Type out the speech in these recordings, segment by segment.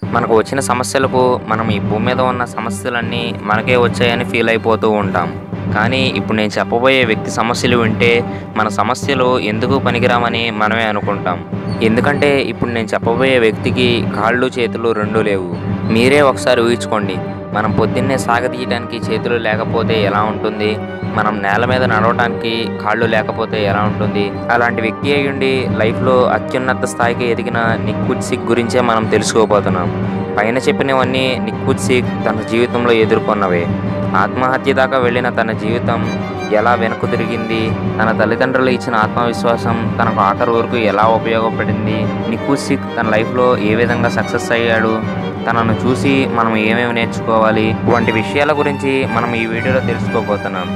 మనకు వచ్చిన సమస్యలకు మనం ఈ భూమి మీద ఉన్న సమస్యలన్నీ మనకే వచ్చాయని ఫీల్ అయిపోతూ ఉంటాం. కానీ ఇప్పుడు నేను చెప్పబోయే వ్యక్తి సమస్యలు వింటే మన సమస్యలు ఎందుకు పనికిరామని మనమే అనుకుంటాం. ఎందుకంటే ఇప్పుడు నేను చెప్పబోయే వ్యక్తికి కాళ్ళు చేతులు రెండూ లేవు. మీరే ఒకసారి ఊహించుకోండి. మనం పొద్దున్నే సాగదీయడానికి చేతులు లేకపోతే ఎలా ఉంటుంది? మనం నేల మీద నడవడానికి కాళ్ళు లేకపోతే ఎలా ఉంటుంది? అలాంటి వ్యక్తి అయ్యుండి లైఫ్లో అత్యున్నత స్థాయికి ఎదిగిన నిక్ వూయిట్జిక్ గురించే మనం తెలుసుకోబోతున్నాం. పైన చెప్పినవన్నీ నిక్ వూయిట్జిక్ తన జీవితంలో ఎదుర్కొన్నవే. ఆత్మహత్య దాకా వెళ్ళిన తన జీవితం ఎలా వెనక్కు తిరిగింది, తన తల్లిదండ్రులు ఇచ్చిన ఆత్మవిశ్వాసం తనకు ఆఖరి వరకు ఎలా ఉపయోగపడింది, నిక్ వూయిట్జిక్ తన లైఫ్లో ఏ విధంగా సక్సెస్ అయ్యాడు, తనను చూసి మనం ఏమేమి నేర్చుకోవాలి వంటి విషయాల గురించి మనం ఈ వీడియోలో తెలుసుకోబోతున్నాం.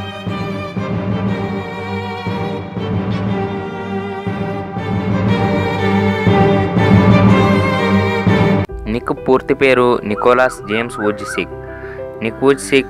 నిక్ పూర్తి పేరు Nicholas James Vujicic. Nick Vujicic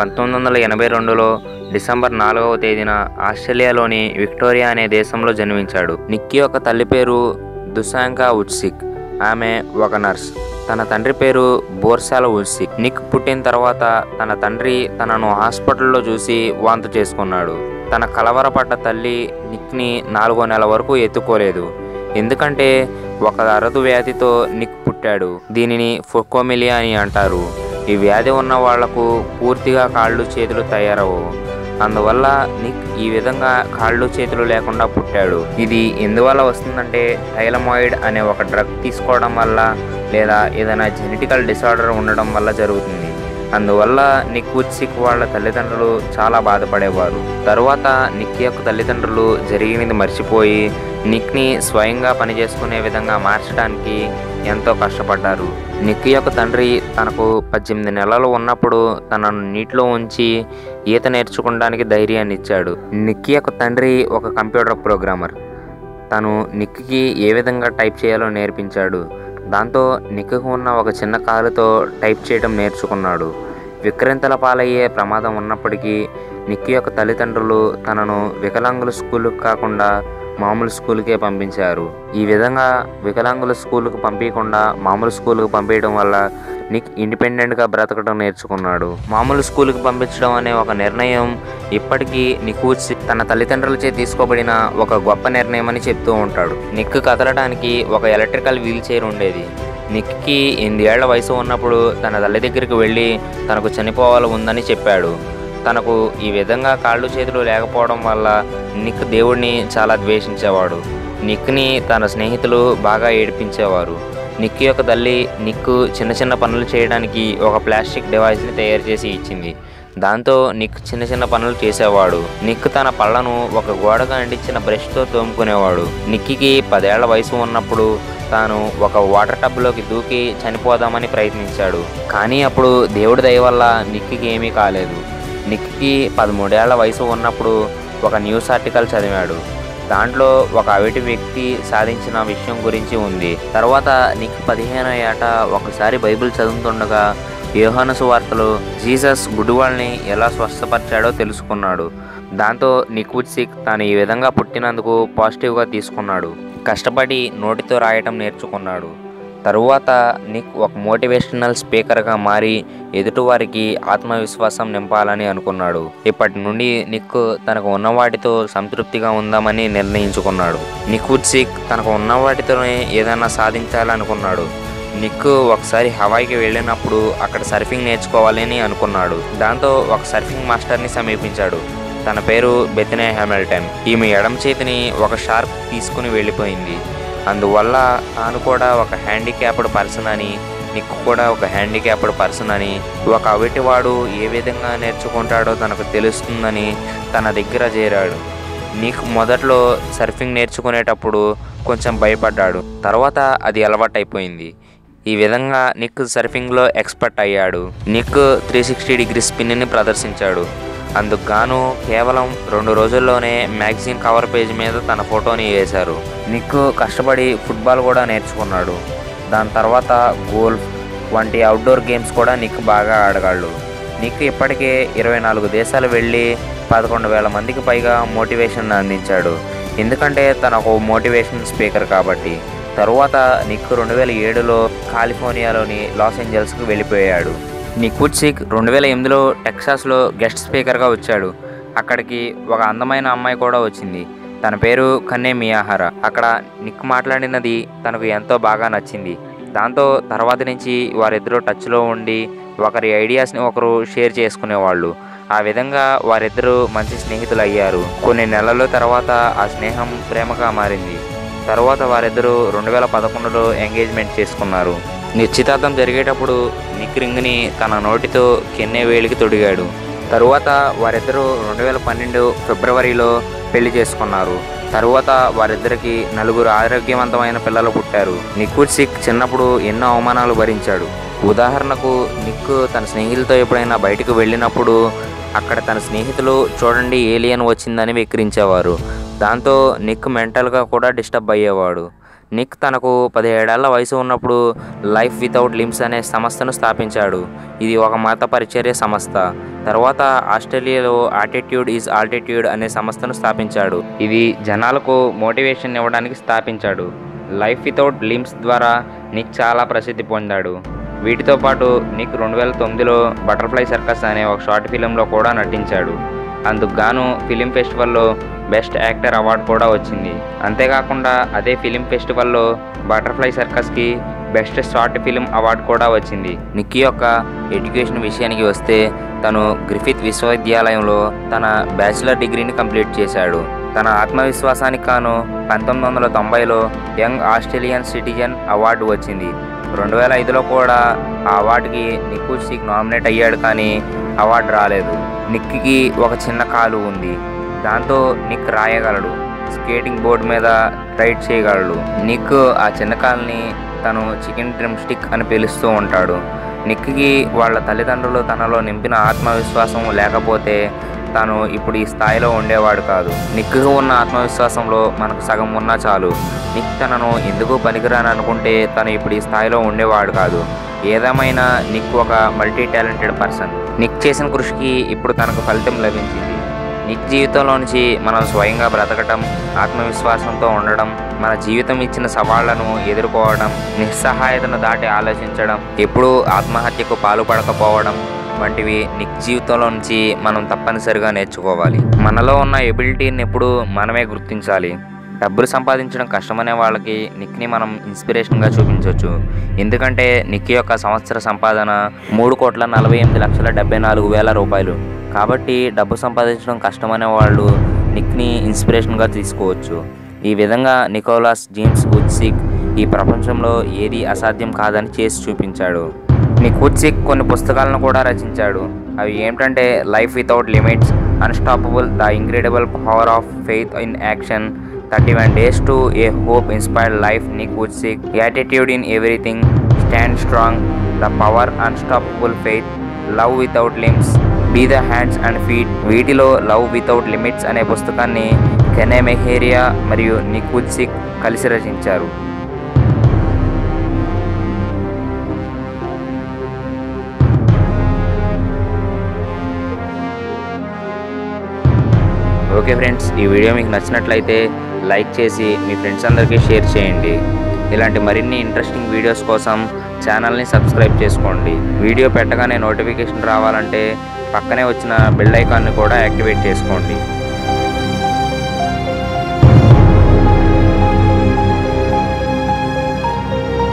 1982లో డిసెంబర్ 4వ తేదీన ఆస్ట్రేలియాలోని విక్టోరియా అనే దేశంలో జన్మించాడు. నిక్ యొక్క తల్లి పేరు దుశాంకా వూయిట్జిక్. ఆమె ఒక నర్స్. తన తండ్రి పేరు బోర్సాల వూయిట్జిక్. నిక్ పుట్టిన తర్వాత తన తండ్రి తనను హాస్పిటల్లో చూసి వాంతు చేసుకున్నాడు. తన కలవరపడ్డ తల్లి నిక్ని 4వ నెల వరకు ఎత్తుకోలేదు. ఎందుకంటే ఒక అరుదు వ్యాధితో నిక్ పుట్టాడు. దీనిని ఫొకోమిలియా అని అంటారు. ఈ వ్యాధి ఉన్న వాళ్లకు పూర్తిగా కాళ్ళు చేతులు తయారవు. అందువల్ల నిక్ ఈ విధంగా కాళ్ళు చేతులు లేకుండా పుట్టాడు. ఇది ఎందువల్ల వస్తుందంటే థైలమాయిడ్ అనే ఒక డ్రగ్ తీసుకోవడం వల్ల లేదా ఏదైనా జెనెటికల్ డిసార్డర్ ఉండడం వల్ల జరుగుతుంది. అందువల్ల నిక్ వూయిట్జిక్ వాళ్ళ తల్లిదండ్రులు చాలా బాధపడేవారు. తరువాత నిక్ యొక్క తల్లిదండ్రులు జరిగినది మర్చిపోయి నిక్ని స్వయంగా పనిచేసుకునే విధంగా మార్చడానికి ఎంతో కష్టపడ్డారు. నిక్ యొక్క తండ్రి తనకు 18 నెలలు ఉన్నప్పుడు తనను నీటిలో ఉంచి ఈత నేర్చుకోవడానికి ధైర్యాన్ని ఇచ్చాడు. నిక్ యొక్క తండ్రి ఒక కంప్యూటర్ ప్రోగ్రామర్. తను నిక్కి ఏ విధంగా టైప్ చేయాలో నేర్పించాడు. దాంతో నిక్కు ఉన్న ఒక చిన్న కాలుతో టైప్ చేయడం నేర్చుకున్నాడు. విక్రింతల పాలయ్యే ప్రమాదం ఉన్నప్పటికీ నిక్ యొక్క తల్లిదండ్రులు తనను వికలాంగుల స్కూలుకు కాకుండా మామూలు స్కూల్కే పంపించారు. ఈ విధంగా వికలాంగుల స్కూలుకు పంపించకుండా మామూలు స్కూలుకు పంపించడం వల్ల నిక్ ఇండిపెండెంట్గా బ్రతకడం నేర్చుకున్నాడు. మామూలు స్కూలుకి పంపించడం అనే ఒక నిర్ణయం ఇప్పటికీ నిక్ వూయిట్జిక్ తన తల్లిదండ్రులచే తీసుకోబడిన ఒక గొప్ప నిర్ణయం అని చెప్తూ ఉంటాడు. నిక్ కదలడానికి ఒక ఎలక్ట్రికల్ వీల్ చైర్ ఉండేది. నిక్కి 8 ఏళ్ల వయసు ఉన్నప్పుడు తన తల్లి దగ్గరికి వెళ్ళి తనకు చనిపోవాలి ఉందని చెప్పాడు. తనకు ఈ విధంగా కాళ్ళు చేతులు లేకపోవడం వల్ల నిక్ దేవుడిని చాలా ద్వేషించేవాడు. నిక్ని తన స్నేహితులు బాగా ఏడిపించేవారు. నిక్ యొక్క తల్లి నిక్ చిన్న చిన్న పనులు చేయడానికి ఒక ప్లాస్టిక్ డివైస్ని తయారు చేసి ఇచ్చింది. దాంతో నిక్ చిన్న చిన్న పనులు చేసేవాడు. నిక్ తన పళ్ళను ఒక గోడగా అంటించిన బ్రష్తో తోముకునేవాడు. నిక్కి 10 ఏళ్ల వయసు ఉన్నప్పుడు తాను ఒక వాటర్ టబ్లోకి దూకి చనిపోదామని ప్రయత్నించాడు. కానీ అప్పుడు దేవుడి దయ వల్ల నిక్కి ఏమీ కాలేదు. నిక్కి 13 ఏళ్ల వయసు ఉన్నప్పుడు ఒక న్యూస్ ఆర్టికల్ చదివాడు. దాంట్లో ఒక అవిటి వ్యక్తి సాధించిన విషయం గురించి ఉంది. తర్వాత నిక్ 15వ ఏట ఒకసారి బైబిల్ చదువుతుండగా యోహాను సువార్తలో జీసస్ గుడ్డివాళ్ళని ఎలా స్వస్థపరిచాడో తెలుసుకున్నాడు. దాంతో నిక్ వూయిట్జిక్ తాను ఈ విధంగా పుట్టినందుకు పాజిటివ్గా తీసుకున్నాడు. కష్టపడి నోటితో రాయటం నేర్చుకున్నాడు. తరువాత నిక్ ఒక మోటివేషనల్ స్పీకర్గా మారి ఎదుటివారికి ఆత్మవిశ్వాసం నింపాలని అనుకున్నాడు. ఇప్పటి నుండి నిక్ తనకు ఉన్నవాటితో సంతృప్తిగా ఉందామని నిర్ణయించుకున్నాడు. నిక్ వూయిట్జిక్ తనకు ఉన్నవాటితోనే ఏదైనా సాధించాలనుకున్నాడు. నిక్ ఒకసారి హవాయికి వెళ్ళినప్పుడు అక్కడ సర్ఫింగ్ నేర్చుకోవాలని అనుకున్నాడు. దాంతో ఒక సర్ఫింగ్ మాస్టర్ని సమీపించాడు. తన పేరు బెథనీ హామిల్టన్. ఈమె ఎడమ చేతిని ఒక షార్క్ తీసుకుని వెళ్ళిపోయింది. అందువల్ల తాను కూడా ఒక హ్యాండిక్యాప్డ్ పర్సన్ అని, నిక్ కూడా ఒక హ్యాండిక్యాప్డ్ పర్సన్ అని, ఒక అవిటివాడు ఏ విధంగా నేర్చుకుంటాడో తనకు తెలుస్తుందని తన దగ్గర చేరాడు. నిక్ మొదట్లో సర్ఫింగ్ నేర్చుకునేటప్పుడు కొంచెం భయపడ్డాడు. తర్వాత అది అలవాటైపోయింది. ఈ విధంగా నిక్ సర్ఫింగ్లో ఎక్స్పర్ట్ అయ్యాడు. నిక్ 360 డిగ్రీ స్పిన్ని ప్రదర్శించాడు. అందుకు గాను కేవలం 2 రోజుల్లోనే మ్యాగజైన్ కవర్ పేజ్ మీద తన ఫోటోని వేశారు. నిక్ కష్టపడి ఫుట్బాల్ కూడా నేర్చుకున్నాడు. దాని తర్వాత గోల్ఫ్ వంటి అవుట్డోర్ గేమ్స్ కూడా నిక్ బాగా ఆడగలడు. నిక్ ఇప్పటికే 24 దేశాలు వెళ్ళి 11,000 మందికి పైగా మోటివేషన్ అందించాడు. ఎందుకంటే తన ఒక మోటివేషన్ స్పీకర్ కాబట్టి. తరువాత నిక్ 2007లో కాలిఫోర్నియాలోని లాస్ ఏంజల్స్కు వెళ్ళిపోయాడు. నిక్ వుజ్సిక్ 2008లో టెక్సాస్లో గెస్ట్ స్పీకర్గా వచ్చాడు. అక్కడికి ఒక అందమైన అమ్మాయి కూడా వచ్చింది. తన పేరు కన్నే మియాహరా. అక్కడ నిక్ మాట్లాడినది తనకు ఎంతో బాగా నచ్చింది. దాంతో తర్వాత నుంచి వారిద్దరూ టచ్లో ఉండి ఒకరి ఐడియాస్ని ఒకరు షేర్ చేసుకునేవాళ్ళు. ఆ విధంగా వారిద్దరూ మంచి స్నేహితులు అయ్యారు. కొన్ని నెలల తర్వాత ఆ స్నేహం ప్రేమగా మారింది. తరువాత వారిద్దరూ 2011లో ఎంగేజ్మెంట్ చేసుకున్నారు. నిశ్చితార్థం జరిగేటప్పుడు నిక్ రింగ్ని తన నోటితో కెన్నే వేలికి తొడిగాడు. తరువాత వారిద్దరూ 2012 ఫిబ్రవరిలో పెళ్లి చేసుకున్నారు. తరువాత వారిద్దరికి 4 ఆరోగ్యవంతమైన పిల్లలు పుట్టారు. నిక్ వుజ్సిక్ చిన్నప్పుడు ఎన్నో అవమానాలు భరించాడు. ఉదాహరణకు నిక్ తన స్నేహితులతో ఎప్పుడైనా బయటకు వెళ్ళినప్పుడు అక్కడ తన స్నేహితులు చూడండి ఏలియన్ వచ్చిందని వెక్కిరించేవారు. దాంతో నిక్ మెంటల్గా కూడా డిస్టర్బ్ అయ్యేవాడు. నిక్ తనకు 17 ఏళ్ల వయసు ఉన్నప్పుడు లైఫ్ వితౌట్ లిమ్స్ అనే సంస్థను స్థాపించాడు. ఇది ఒక మత పరిచర్య సంస్థ. తర్వాత ఆస్ట్రేలియాలో ఆటిట్యూడ్ ఈజ్ ఆల్టిట్యూడ్ అనే సంస్థను స్థాపించాడు. ఇది జనాలకు మోటివేషన్ ఇవ్వడానికి స్థాపించాడు. లైఫ్ వితౌట్ లిమ్స్ ద్వారా నిక్ చాలా ప్రసిద్ధి పొందాడు. వీటితో పాటు నిక్ 2009లో బటర్ఫ్లై సర్కస్ అనే ఒక షార్ట్ ఫిలింలో కూడా నటించాడు. అందుకు గాను ఫిలిం ఫెస్టివల్లో బెస్ట్ యాక్టర్ అవార్డు కూడా వచ్చింది. అంతేకాకుండా అదే ఫిలిం ఫెస్టివల్లో బటర్ఫ్లై సర్కస్కి బెస్ట్ షార్ట్ ఫిలిం అవార్డు కూడా వచ్చింది. నిక్ యొక్క ఎడ్యుకేషన్ విషయానికి వస్తే తను గ్రిఫిత్ విశ్వవిద్యాలయంలో తన బ్యాచిలర్ డిగ్రీని కంప్లీట్ చేశాడు. తన ఆత్మవిశ్వాసానికి గాను 1990లో యంగ్ ఆస్ట్రేలియన్ సిటిజన్ అవార్డు వచ్చింది. 2005లో కూడా ఆ అవార్డుకి నిక్ వుజ్సిక్ నామినేట్ అయ్యాడు, కానీ అవార్డు రాలేదు. నిక్కి ఒక చిన్న కాలు ఉంది. దాంతో నిక్ రాయగలడు, స్కేటింగ్ బోర్డు మీద రైడ్ చేయగలడు. నిక్ ఆ చిన్న కాలుని తను చికెన్ డ్రమ్ స్టిక్ అని పిలుస్తూ ఉంటాడు. నిక్కి వాళ్ళ తల్లిదండ్రులు తనలో నింపిన ఆత్మవిశ్వాసం లేకపోతే తను ఇప్పుడు ఈ స్థాయిలో ఉండేవాడు కాదు. నిక్కి ఉన్న ఆత్మవిశ్వాసంలో మనకు సగం ఉన్నా చాలు. నిక్ తనను ఎందుకు పనికిరాని అనుకుంటే తను ఇప్పుడు ఈ స్థాయిలో ఉండేవాడు కాదు. ఏదేమైనా నిక్ ఒక మల్టీ టాలెంటెడ్ పర్సన్. నిక్ చేసిన కృషికి ఇప్పుడు తనకు ఫలితం లభించింది. నిక్ జీవితంలో నుంచి మనం స్వయంగా బ్రతకటం, ఆత్మవిశ్వాసంతో ఉండడం, మన జీవితం ఇచ్చిన సవాళ్లను ఎదుర్కోవడం, నిస్సహాయతను దాటి ఆలోచించడం, ఎప్పుడూ ఆత్మహత్యకు పాల్పడకపోవడం వంటివి నిక్ జీవితంలో నుంచి మనం తప్పనిసరిగా నేర్చుకోవాలి. మనలో ఉన్న ఎబిలిటీని ఎప్పుడూ మనమే గుర్తించాలి. డబ్బులు సంపాదించడం కష్టమనే వాళ్ళకి నిక్ని మనం ఇన్స్పిరేషన్గా చూపించవచ్చు. ఎందుకంటే నిక్ యొక్క సంవత్సర సంపాదన 3,48,74,000 రూపాయలు. కాబట్టి డబ్బు సంపాదించడం కష్టమనే వాళ్ళు నిక్ని ఇన్స్పిరేషన్గా తీసుకోవచ్చు. ఈ విధంగా నికోలస్ జేమ్స్ వుజ్సిక్ ఈ ప్రపంచంలో ఏది అసాధ్యం కాదని చేసి చూపించాడు. నిక్ వుజ్సిక్ కొన్ని పుస్తకాలను కూడా రచించాడు. అవి ఏమిటంటే life without limits, unstoppable, the incredible power of faith in action, 31 Days to a Hope Inspired Life, Nick Vujicic, Attitude in Everything, Stand Strong, The Power, Unstoppable Faith, Love Without Limbs, Be the Hands and Feet. వీటిలో love without limits అనే పుస్తకాన్ని కెన్నే మియాహరా మరియు Nick వుజ్సిక్ కలిసి రచించారు. Okay friends, ఈ video మీకు నచ్చినట్లయితే like చేసి మీ ఫ్రెండ్స్ అందరికీ షేర్ చేయండి. ఇలాంటి మరిన్ని ఇంట్రెస్టింగ్ వీడియోస్ కోసం ఛానల్ని సబ్స్క్రైబ్ చేసుకోండి. వీడియో పెట్టగానే నోటిఫికేషన్ రావాలంటే పక్కనే వచ్చిన బెల్ ఐకాన్ని కూడా యాక్టివేట్ చేసుకోండి.